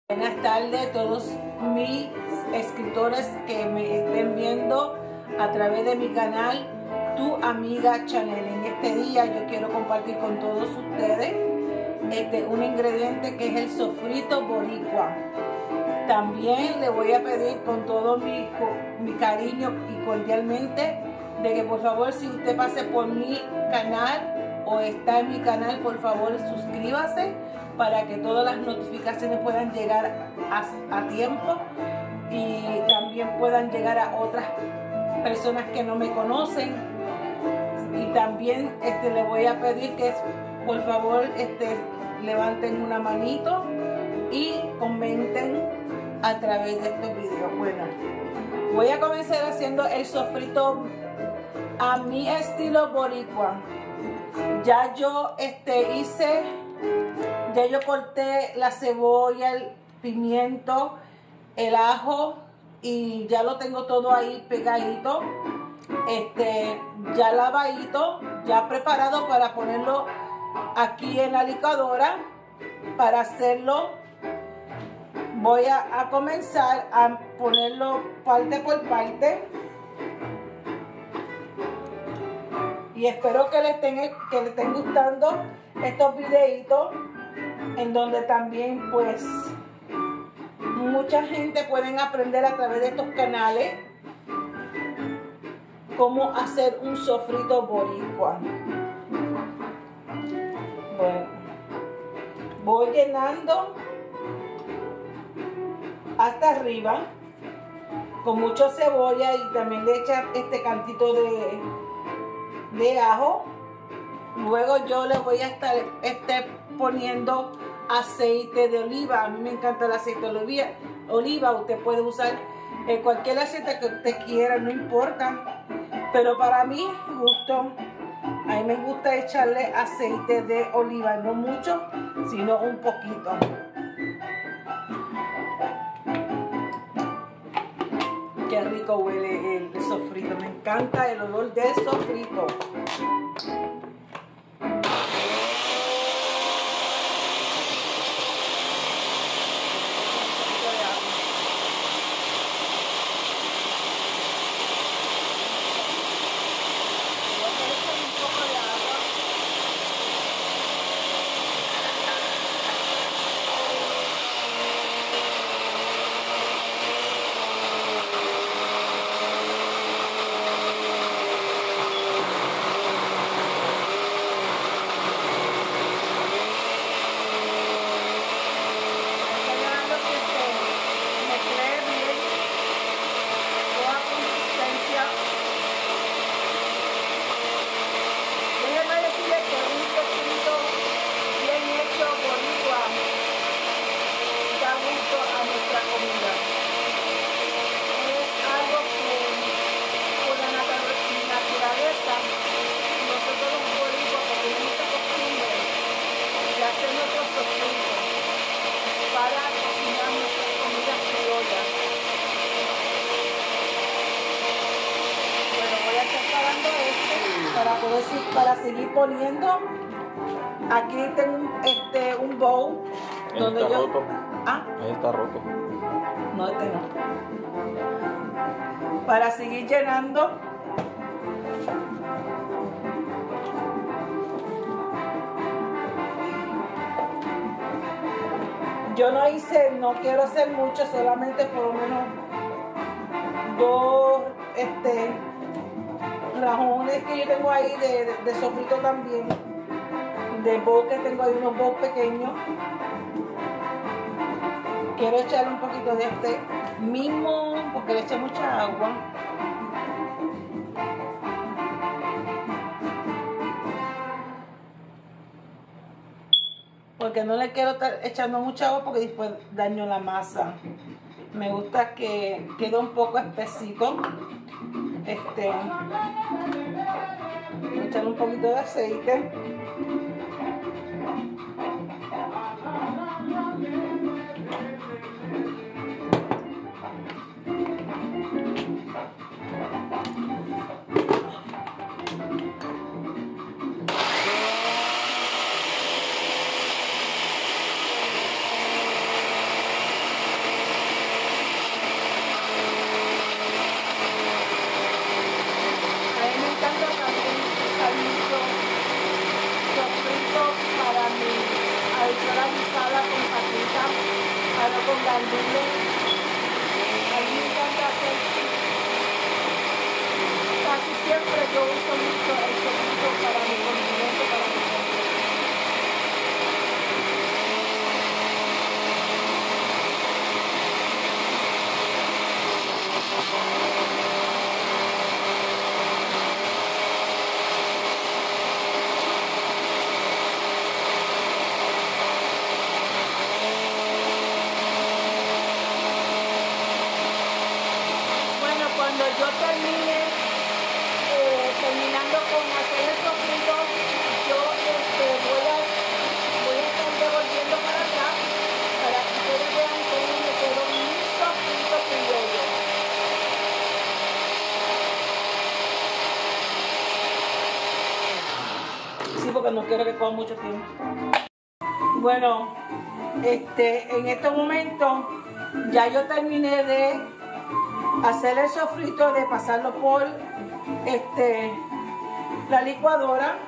Buenas tardes a todos mis escritores que me estén viendo a través de mi canal Tu Amiga Chanel. En este día yo quiero compartir con todos ustedes un ingrediente que es el sofrito boricua. También le voy a pedir con todo mi cariño y cordialmente de que por favor, si usted pase por mi canal o está en mi canal, por favor suscríbase para que todas las notificaciones puedan llegar a tiempo y también puedan llegar a otras personas que no me conocen. Y también le voy a pedir que por favor levanten una manito y comenten a través de estos videos. Bueno, voy a comenzar haciendo el sofrito a mi estilo boricua. Ya yo yo corté la cebolla, el pimiento, el ajo y ya lo tengo todo ahí pegadito, ya lavadito, ya preparado para ponerlo aquí en la licuadora. Para hacerlo voy a comenzar a ponerlo parte por parte y espero que le estén gustando estos videitos en donde también pues mucha gente pueden aprender a través de estos canales cómo hacer un sofrito boricua. Bueno, voy llenando hasta arriba con mucha cebolla y también le echa este cantito de ajo. Luego yo le voy a estar poniendo aceite de oliva. A mí me encanta el aceite de oliva. Usted puede usar cualquier aceite que usted quiera, no importa. Pero para mi gusto, a mí me gusta echarle aceite de oliva, no mucho, sino un poquito. Qué rico huele el sofrito. Me encanta el olor del sofrito. Para seguir poniendo, aquí tengo un bowl donde está roto. ¿Ah? Ahí está roto. No, no. Para seguir llenando, yo no quiero hacer mucho, solamente por lo menos dos rajones que yo tengo ahí de sofrito también, de bowl, que tengo ahí unos bowls pequeños. Quiero echarle un poquito de mismo porque le eché mucha agua. Porque no le quiero estar echando mucha agua porque después daño la masa. Me gusta que quede un poco espesito. Echarle un poquito de aceite. combinado con gandules. A mí me encanta hacer, casi siempre yo uso mucho el sofrito para mi condimento, para mi comida. Cuando yo termine, terminando con hacer el sofrito, yo voy a estar devolviendo para acá para que ustedes vean cómo me quedó mi sofrito criollo. Sí, porque no quiero que coja mucho tiempo. Bueno, en este momento ya yo terminé de hacer el sofrito, de pasarlo por la licuadora.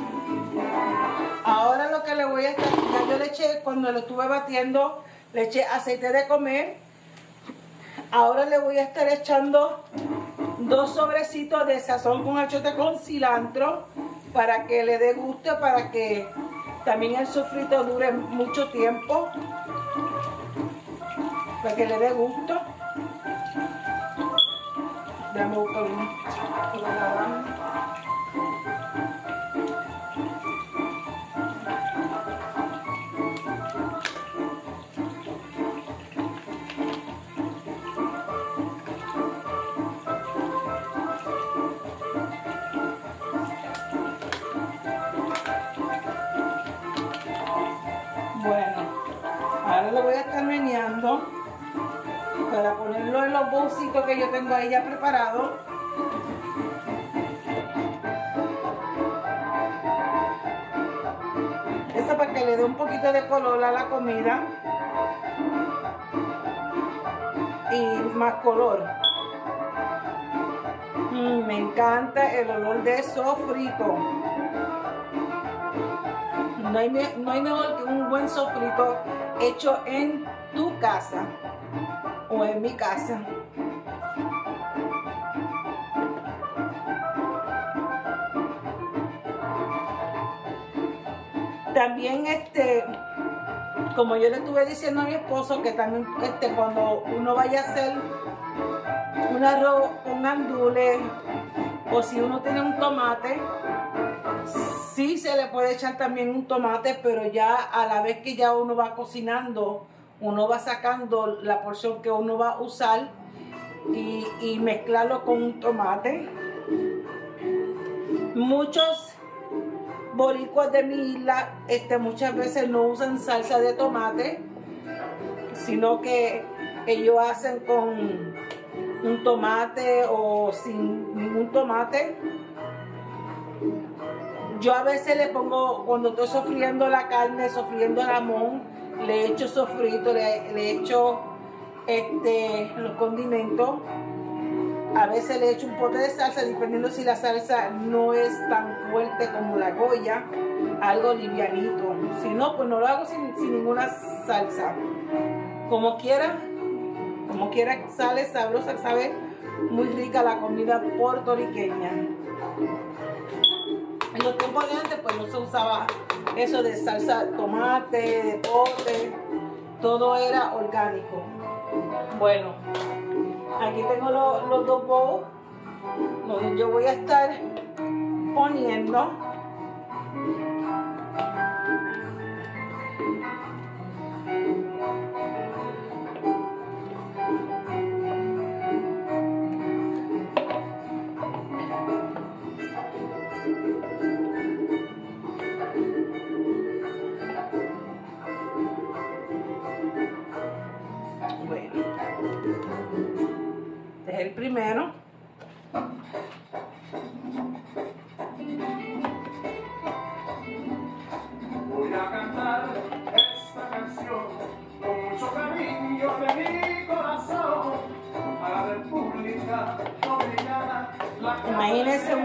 Ahora lo que le voy a estar, ya yo le eché, cuando lo estuve batiendo, le eché aceite de comer. Ahora le voy a estar echando 2 sobrecitos de sazón con achiote con cilantro para que le dé gusto, para que también el sofrito dure mucho tiempo, para que le dé gusto. Déjame buscar uno. Bueno, ahora lo voy a estar meneando para ponerlo en los bolsitos que yo tengo ahí ya preparados. Eso para que le dé un poquito de color a la comida y más color. Me encanta el olor de sofrito. No hay mejor que un buen sofrito hecho en tu casa o en mi casa. También como yo le estuve diciendo a mi esposo, que también cuando uno vaya a hacer un arroz con gandules, o si uno tiene un tomate, sí se le puede echar también un tomate, pero ya a la vez que ya uno va cocinando, uno va sacando la porción que uno va a usar y mezclarlo con un tomate. Muchos boricuas de mi isla muchas veces no usan salsa de tomate, sino que ellos hacen con un tomate o sin ningún tomate. Yo a veces le pongo, cuando estoy sofriendo la carne, sofriendo el jamón, le echo sofrito, le echo los condimentos. A veces le echo un pote de salsa, dependiendo si la salsa no es tan fuerte como la Goya, algo livianito. Si no, pues no lo hago sin ninguna salsa. Como quiera sale sabrosa, sabe muy rica la comida puertorriqueña. En los tiempos de antes pues no se usaba eso de salsa, tomate, de pote, todo era orgánico. Bueno, aquí tengo los 2 bowls donde yo voy a estar poniendo el primero. Voy a cantar esta canción con mucho cariño de mi corazón a la República Dominicana. Imagínense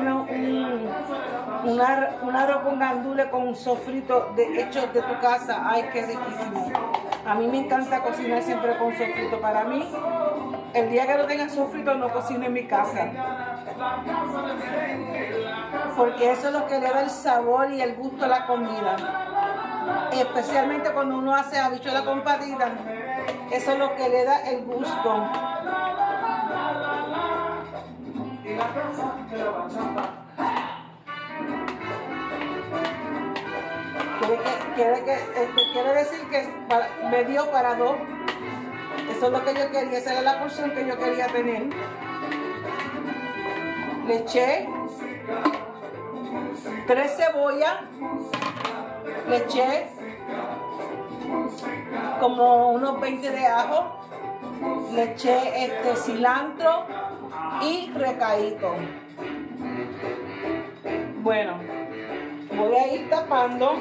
un arroz con gandules con un sofrito hecho de tu casa. Ay, qué riquísimo. A mí me encanta cocinar siempre con sofrito. Para mí, el día que no tenga sofrito no cocino en mi casa. Porque eso es lo que le da el sabor y el gusto a la comida. Especialmente cuando uno hace habichuela con patitas. Eso es lo que le da el gusto. Quiere decir que me dio para dos. Eso es lo que yo quería, esa era la porción que yo quería tener. Le eché 3 cebollas, le eché como unos 20 de ajo, le eché cilantro y recadito. Bueno, voy a ir tapando.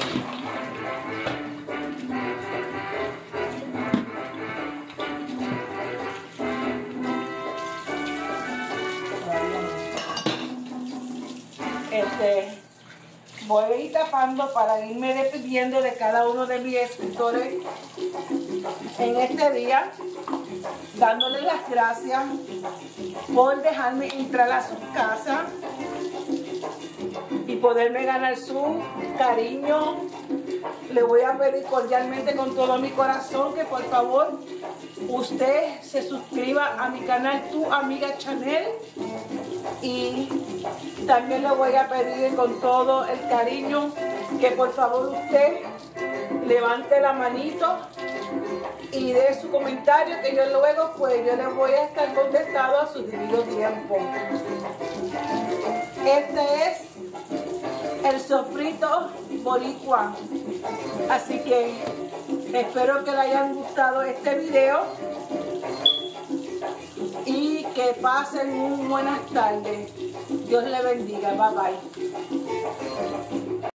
Voy a ir tapando para irme despidiendo de cada uno de mis escritores en este día, dándoles las gracias por dejarme entrar a su casa y poderme ganar su cariño. Le voy a pedir cordialmente con todo mi corazón que por favor usted se suscriba a mi canal Tu Amiga Chanel, y también le voy a pedir con todo el cariño que por favor usted levante la manito y dé su comentario, que yo luego pues yo le voy a estar contestando a su debido tiempo. Este es el sofrito boricua, así que espero que le hayan gustado este video y que pasen un buenas tardes. Dios le bendiga. Bye bye.